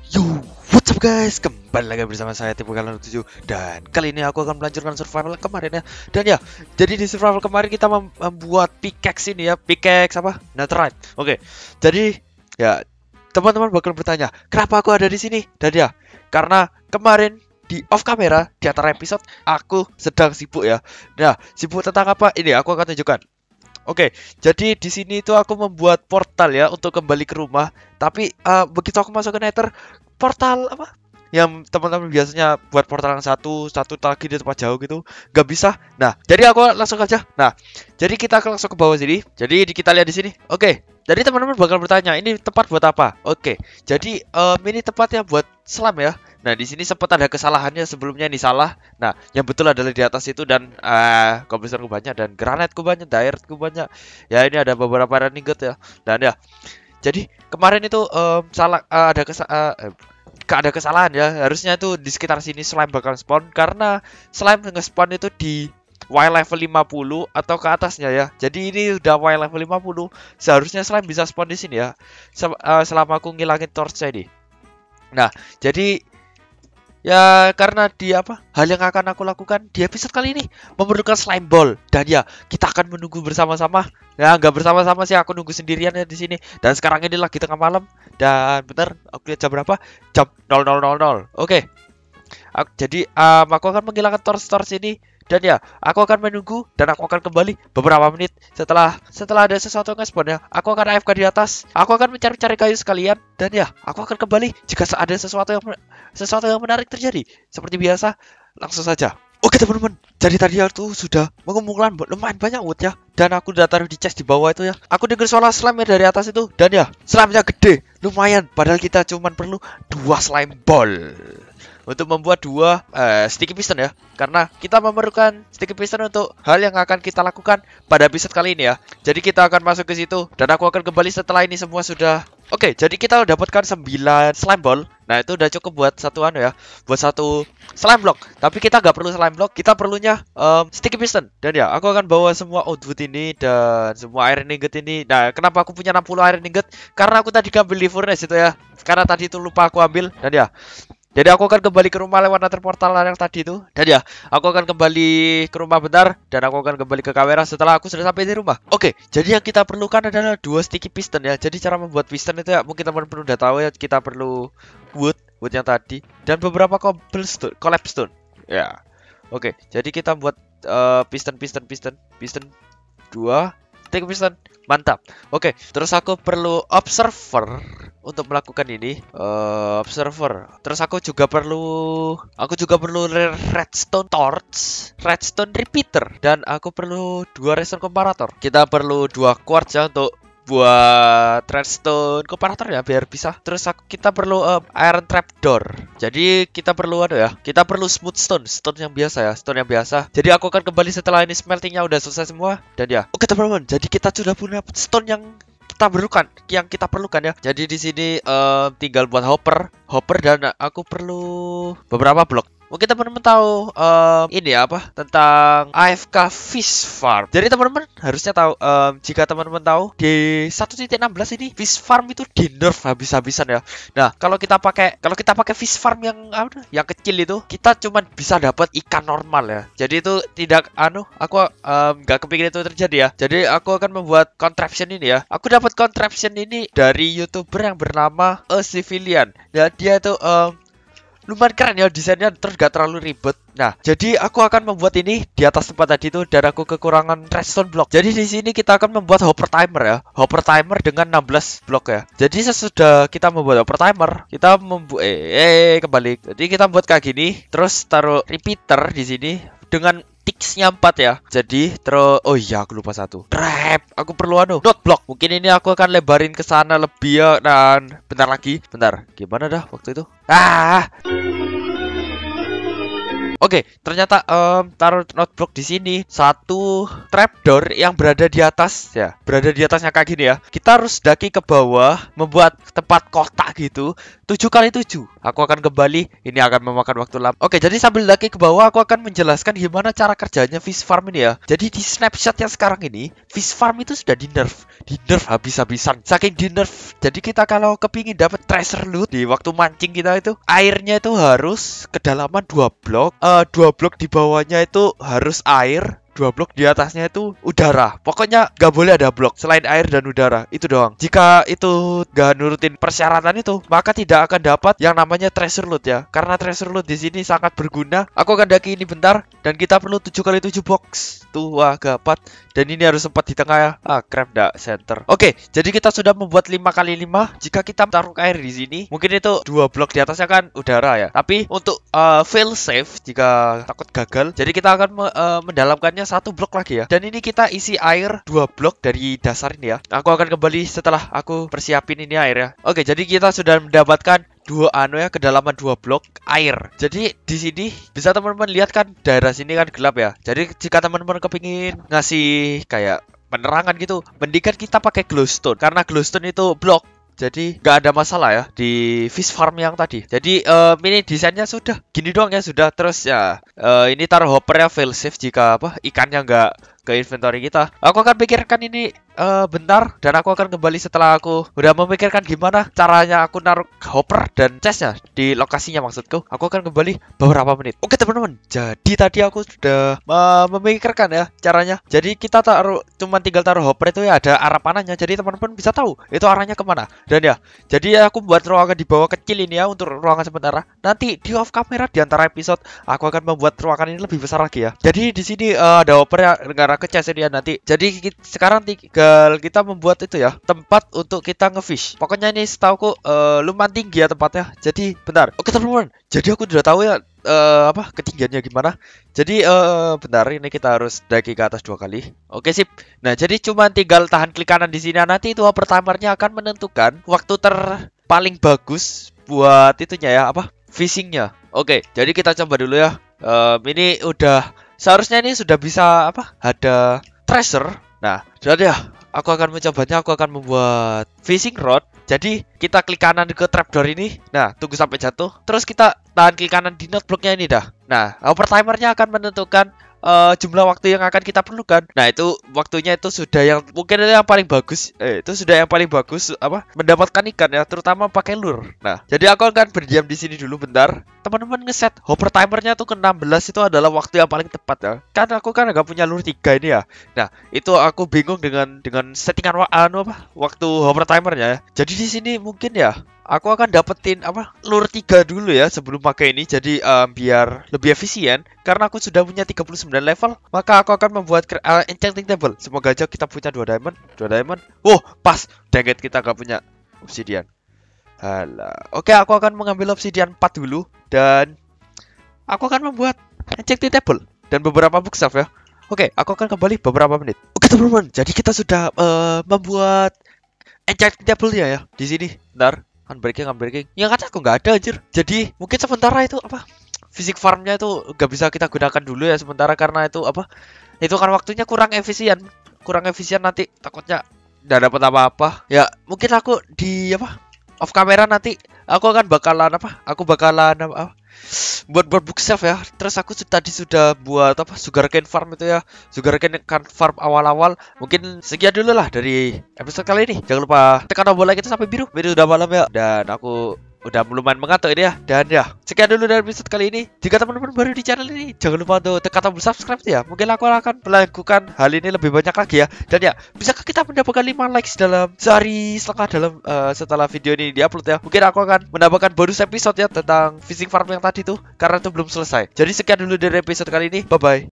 Yo, what's up guys? Kembali lagi bersama saya Tipe Kalian 7. Dan kali ini aku akan melanjutkan survival kemarin ya. Dan ya, jadi di survival kemarin kita membuat pickaxe ini ya. Pickaxe apa? Netherite. Oke. Jadi ya, teman-teman bakal bertanya, kenapa aku ada di sini? Dan ya, karena kemarin di off camera di antara episode aku sedang sibuk ya. Nah, sibuk tentang apa? Ini aku akan tunjukkan. Oke, jadi di sini itu aku membuat portal ya untuk kembali ke rumah. Tapi begitu aku masuk ke Nether, portal apa? Yang teman-teman biasanya buat portal yang satu lagi di tempat jauh gitu, nggak bisa. Nah, jadi aku langsung aja. Nah, jadi kita langsung ke bawah sini. Jadi kita lihat di sini. Oke, jadi teman-teman bakal bertanya, ini tempat buat apa? Oke, jadi ini tempatnya buat selam ya. Nah, di sini sempat ada kesalahannya sebelumnya ini salah. Nah, yang betul adalah di atas itu dan cobblestone banyak dan granite banyak, dirt banyak. Ya, ini ada beberapa iron ingot ya. Dan ya, jadi kemarin itu salah ada kesalahan ya. Harusnya itu di sekitar sini slime bakal spawn karena slime nge-spawn itu di Y level 50 atau ke atasnya ya. Jadi ini udah Y level 50, seharusnya slime bisa spawn di sini ya. Selama aku ngilangin torch ini. Nah, jadi ya karena dia apa? Hal yang akan aku lakukan di episode kali ini memerlukan slime ball dan ya kita akan menunggu bersama-sama. Ya nggak bersama-sama sih, aku nunggu sendirian ya di sini. Dan sekarang ini lagi tengah malam dan bentar aku lihat jam berapa? Jam 00.00. Oke. Jadi aku akan menghilangkan torch ini dan ya aku akan menunggu dan aku akan kembali beberapa menit setelah ada sesuatu yang spawn ya. Aku akan AFK di atas. Aku akan mencari-cari kayu sekalian dan ya aku akan kembali jika ada sesuatu yang menarik terjadi. Seperti biasa, langsung saja. Oke teman-teman, jadi tadi aku sudah mengumpulkan lumayan banyak wood ya. Dan aku udah taruh di chest di bawah itu ya. Aku dengar suara slime dari atas itu. Dan ya, slime-nya gede, lumayan. Padahal kita cuma perlu 2 slime ball untuk membuat 2 sticky piston ya. Karena kita memerlukan sticky piston untuk hal yang akan kita lakukan pada episode kali ini ya. Jadi kita akan masuk ke situ dan aku akan kembali setelah ini semua sudah. Oke, jadi kita udah dapatkan 9 slime ball. Nah, itu udah cukup buat satuan ya. Buat satu slime block. Tapi kita nggak perlu slime block, kita perlunya sticky piston. Dan ya, aku akan bawa semua outwood ini dan semua iron ingot ini. Nah, kenapa aku punya 60 iron ingot? Karena aku tadi ngambil di furnace itu ya. Karena tadi itu lupa aku ambil. Dan ya, jadi aku akan kembali ke rumah lewat nether portal yang tadi itu. Dan ya, aku akan kembali ke rumah bentar dan aku akan kembali ke kamera setelah aku sudah sampai di rumah. Oke, jadi yang kita perlukan adalah 2 sticky piston ya. Jadi cara membuat piston itu ya mungkin teman-teman udah tahu ya, kita perlu wood yang tadi dan beberapa cobblestone. Ya. Oke, jadi kita buat piston 2 sticky piston. Mantap. Oke, terus aku perlu observer untuk melakukan ini. Observer. Terus aku juga perlu redstone torch, redstone repeater, dan aku perlu 2 redstone comparator. Kita perlu 2 quartz ya untuk buat redstone comparator ya biar bisa. Terus kita perlu iron trapdoor. Jadi kita perlu kita perlu smooth stone yang biasa ya, stone yang biasa. Jadi aku akan kembali setelah ini smeltingnya udah selesai semua dan ya. Oke teman-teman, jadi kita sudah punya stone yang kita perlukan ya. Jadi di sini tinggal buat hopper dan aku perlu beberapa blok. Mungkin teman-teman tahu ini apa tentang AFK Fish Farm. Jadi teman-teman harusnya tahu, jika teman-teman tahu di 1.16 ini Fish Farm itu di nerf habis-habisan ya. Nah, kalau kita pakai Fish Farm yang kecil itu, kita cuma bisa dapat ikan normal ya. Jadi itu tidak aku nggak kepikir itu terjadi ya. Jadi aku akan membuat contraption ini ya. Aku dapat contraption ini dari YouTuber yang bernama A Civilian. Ya, dia itu lumayan keren ya desainnya, terus gak terlalu ribet. Nah, jadi aku akan membuat ini di atas tempat tadi itu dan aku kekurangan redstone block. Jadi di sini kita akan membuat hopper timer ya. Hopper timer dengan 16 blok ya. Jadi sesudah kita membuat hopper timer, kita membuat kembali. Jadi kita buat kayak gini, terus taruh repeater di sini dengan ticksnya 4 ya. Jadi terus oh iya aku lupa satu. Trap. Aku perlu note block. Mungkin ini aku akan lebarin ke sana lebih ya. Dan bentar. Gimana dah waktu itu? Oke, ternyata taruh notebook di sini. Satu trapdoor yang berada di atas ya, berada di atasnya kayak gini ya. Kita harus daki ke bawah, membuat tempat kotak gitu. 7x7. Aku akan kembali. Ini akan memakan waktu lama. Oke, jadi sambil daki ke bawah, aku akan menjelaskan gimana cara kerjanya fish farm ini ya. Jadi di snapshot yang sekarang ini, fish farm itu sudah di nerf habis-habisan. Saking di nerf, jadi kita kalau kepingin dapat treasure loot di waktu mancing kita itu, airnya itu harus kedalaman 2 blok. 2 blok di bawahnya itu harus air. 2 blok di atasnya itu udara. Pokoknya gak boleh ada blok selain air dan udara. Itu doang. Jika itu gak nurutin persyaratan itu, maka tidak akan dapat yang namanya treasure loot ya. Karena treasure loot di sini sangat berguna. Aku akan daki ini bentar dan kita perlu 7x7 box. Tuh, wah gapat. Dan ini harus sempat di tengah ya. Crap dak center. Oke, jadi kita sudah membuat 5x5. Jika kita taruh air di sini, mungkin itu 2 blok di atasnya kan udara ya. Tapi untuk fail safe jika takut gagal, jadi kita akan mendalamkannya 1 blok lagi ya. Dan ini kita isi air 2 blok dari dasar ini ya. Aku akan kembali setelah aku persiapin ini air ya. Oke, jadi kita sudah mendapatkan kedalaman 2 blok air. Jadi di sini bisa teman-teman lihat kan, daerah sini kan gelap ya. Jadi jika teman-teman kepingin ngasih kayak penerangan gitu, mendingan kita pakai glowstone karena glowstone itu blok. Jadi nggak ada masalah ya di fish farm yang tadi. Jadi ini desainnya sudah gini doang ya, sudah. Terus ya ini taruh hopper ya, fail safe jika ikannya nggak ke inventory kita. Aku akan pikirkan ini bentar dan aku akan kembali setelah aku udah memikirkan gimana caranya aku naruh hopper dan chestnya di lokasinya maksudku. Aku akan kembali beberapa menit. Oke teman-teman, jadi tadi aku sudah memikirkan ya caranya. Jadi kita tinggal taruh hopper itu ya, ada arah panahnya. Jadi teman-teman bisa tahu itu arahnya kemana. Dan ya, jadi aku buat ruangan di bawah kecil ini ya untuk ruangan sementara. Nanti di off camera di antara episode aku akan membuat ruangan ini lebih besar lagi ya. Jadi di sini ada hopper ya, ke chest ini ya nanti. Jadi sekarang tinggal kita membuat itu ya, tempat untuk kita ngefish. Pokoknya ini setauku lumayan tinggi ya tempatnya. Jadi bentar. Oke teman-teman, jadi aku udah tahu ya ketinggiannya gimana. Jadi bentar, ini kita harus daki ke atas 2 kali. Oke sip. Nah jadi cuma tinggal tahan klik kanan di sini. Nanti itu timernya akan menentukan waktu paling bagus buat itunya ya, fishingnya. Oke, jadi kita coba dulu ya. Ini udah seharusnya ini sudah bisa ada treasure. Nah, jadi ya aku akan mencobanya. Aku akan membuat fishing rod. Jadi kita klik kanan ke trapdoor ini. Nah, tunggu sampai jatuh. Terus kita tahan klik kanan di noteblocknya ini dah. Nah, timernya akan menentukan jumlah waktu yang akan kita perlukan. Nah, itu waktunya itu sudah yang mungkin yang paling bagus. Itu sudah yang paling bagus mendapatkan ikan ya, terutama pakai lure. Nah, jadi aku akan berdiam di sini dulu bentar. Teman-teman ngeset hopper timernya tuh ke 16 itu adalah waktu yang paling tepat ya. Kan aku kan nggak punya lure 3 ini ya. Nah, itu aku bingung dengan settingan waktu hopper timernya ya. Jadi di sini mungkin ya aku akan dapetin lure 3 dulu ya sebelum pakai ini. Jadi biar lebih efisien, karena aku sudah punya 39 level, maka aku akan membuat enchanting table. Semoga aja kita punya 2 diamond. Pas. Dang it, kita gak punya obsidian. Oke, aku akan mengambil obsidian 4 dulu dan aku akan membuat enchanting table dan beberapa bookshelf ya. Oke, aku akan kembali beberapa menit. Oke teman-teman, jadi kita sudah membuat enchanting table-nya ya di sini. Bentar. Unbreaking. Yang kata aku nggak ada anjir. Jadi mungkin sementara itu fisik farmnya itu nggak bisa kita gunakan dulu ya sementara, karena itu itu kan waktunya kurang efisien nanti takutnya nggak dapat apa-apa ya. Mungkin aku di off camera nanti aku akan bakalan buat bookshelf ya. Terus aku tadi sudah buat sugarcane farm itu ya, sugarcane farm awal-awal. Mungkin sekian dulu lah dari episode kali ini. Jangan lupa tekan tombol like itu sampai biru. Biru udah malam ya, dan aku udah lumayan mengantuk ini ya. Dan ya, sekian dulu dari episode kali ini. Jika teman-teman baru di channel ini, jangan lupa untuk tekan tombol subscribe ya. Mungkin aku akan melakukan hal ini lebih banyak lagi ya. Dan ya, bisakah kita mendapatkan 5 likes dalam sehari setelah video ini diupload ya. Mungkin aku akan mendapatkan bonus episode ya tentang fishing farm yang tadi tuh, karena itu belum selesai. Jadi sekian dulu dari episode kali ini. Bye bye.